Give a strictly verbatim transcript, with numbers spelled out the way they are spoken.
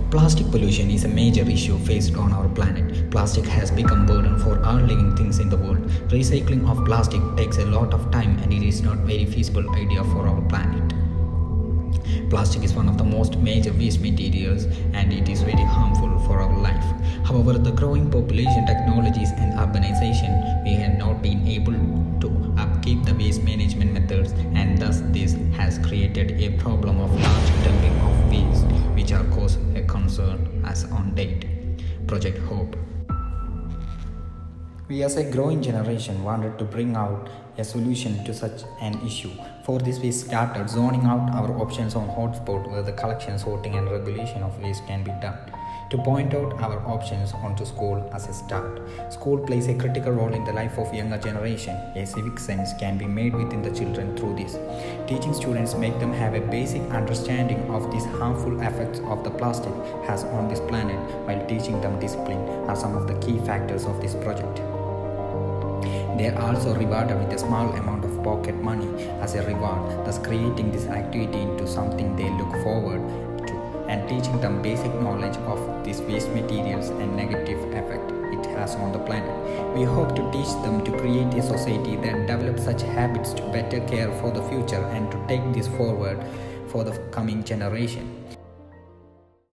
Plastic pollution is a major issue faced on our planet. Plastic has become a burden for all living things in the world. Recycling of plastic takes a lot of time and it is not very feasible idea for our planet. Plastic is one of the most major waste materials and it is very harmful for our life. However, the growing population, technologies and urbanization, we have not been able to upkeep the waste management methods, and thus this has created a problem of large dumping of waste, which are cause a concern as on date. Project Hope. We as a growing generation wanted to bring out a solution to such an issue. For this we started zoning out our options on hotspot where the collection, sorting and regulation of waste can be done. To point out our options onto school as a start. School plays a critical role in the life of younger generation. A civic sense can be made within the children through this. Teaching students make them have a basic understanding of these harmful effects of the plastic has on this planet, while teaching them discipline are some of the key factors of this project. They are also rewarded with a small amount of pocket money as a reward, thus creating this activity into something they look forward to and teaching them basic knowledge of these waste materials and negative effect it has on the planet. We hope to teach them to create a society that develops such habits to better care for the future and to take this forward for the coming generation.